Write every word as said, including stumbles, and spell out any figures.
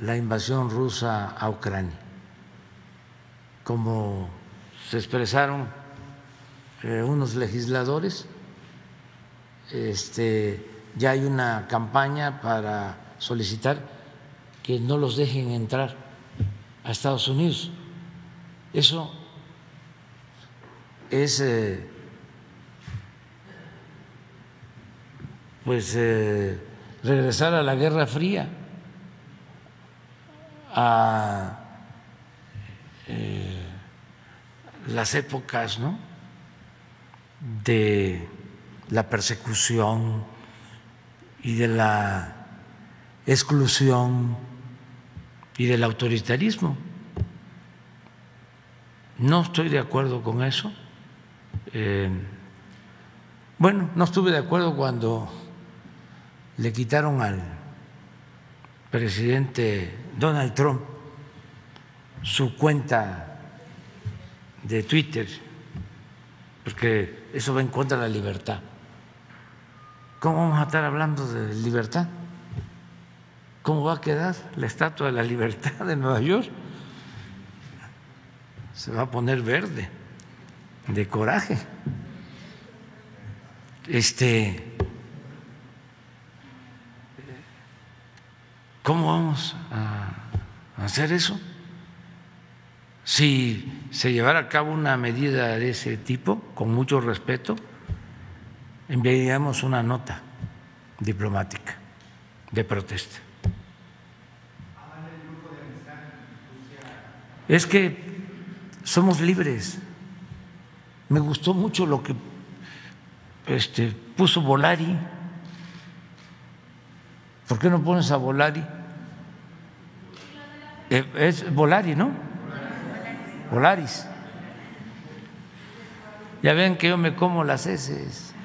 la invasión rusa a Ucrania. Como se expresaron eh, unos legisladores, este, ya hay una campaña para solicitar que no los dejen entrar a Estados Unidos. Eso es eh, pues eh, regresar a la Guerra Fría, a eh, las épocas, ¿no?, de la persecución y de la exclusión y del autoritarismo. No estoy de acuerdo con eso. Eh, bueno, no estuve de acuerdo cuando le quitaron al presidente Donald Trump su cuenta de Twitter, porque eso va en contra de la libertad. ¿Cómo vamos a estar hablando de libertad? ¿Cómo va a quedar la Estatua de la Libertad de Nueva York? Se va a poner verde de coraje. Este, ¿cómo vamos a hacer eso? Si se llevara a cabo una medida de ese tipo, con mucho respeto, enviaríamos una nota diplomática de protesta. Es que somos libres. Me gustó mucho lo que este, puso Volari. ¿Por qué no pones a Volari? Eh, es Volari, ¿no? Volaris. Ya ven que yo me como las heces.